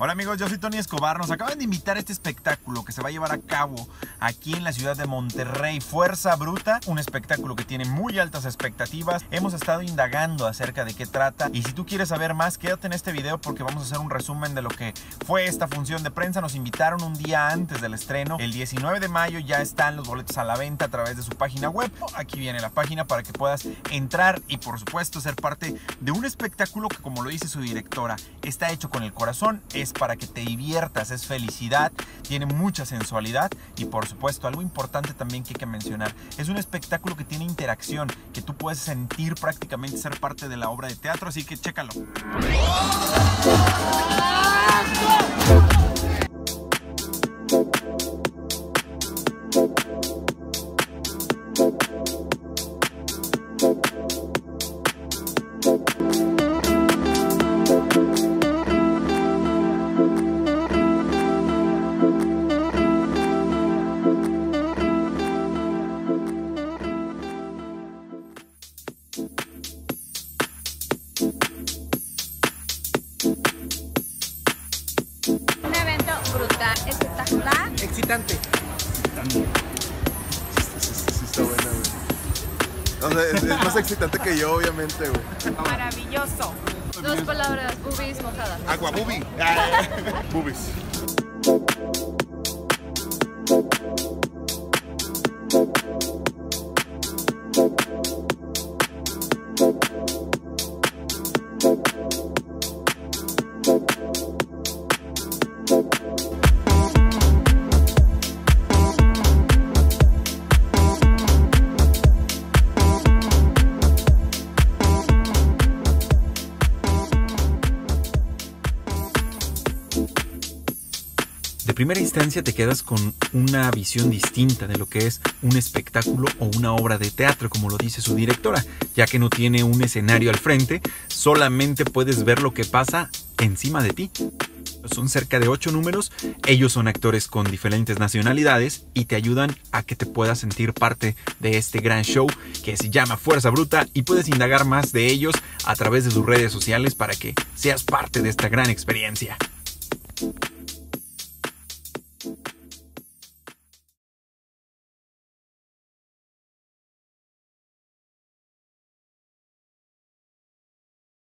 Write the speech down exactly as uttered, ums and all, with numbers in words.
Hola amigos, yo soy Tony Escobar. Nos acaban de invitar a este espectáculo que se va a llevar a cabo aquí en la ciudad de Monterrey, Fuerza Bruta, un espectáculo que tiene muy altas expectativas. Hemos estado indagando acerca de qué trata y si tú quieres saber más, quédate en este video porque vamos a hacer un resumen de lo que fue esta función de prensa. Nos invitaron un día antes del estreno, el diecinueve de mayo. Ya están los boletos a la venta a través de su página web. Aquí viene la página para que puedas entrar y por supuesto ser parte de un espectáculo que, como lo dice su directora, está hecho con el corazón, es para que te diviertas, es felicidad, tiene mucha sensualidad y por supuesto algo importante también que hay que mencionar, es un espectáculo que tiene interacción, que tú puedes sentir prácticamente ser parte de la obra de teatro, así que chécalo. Un evento brutal, espectacular. Excitante. Excitante. Sí, sí, sí, está buena, güey. O sea, es, es más excitante que yo, obviamente, güey. Maravilloso. Dos palabras, boobies mojadas. Agua bubi. Bubis. De primera instancia te quedas con una visión distinta de lo que es un espectáculo o una obra de teatro, como lo dice su directora, ya que no tiene un escenario al frente, solamente puedes ver lo que pasa encima de ti. Son cerca de ocho números, ellos son actores con diferentes nacionalidades y te ayudan a que te puedas sentir parte de este gran show que se llama Fuerza Bruta y puedes indagar más de ellos a través de sus redes sociales para que seas parte de esta gran experiencia.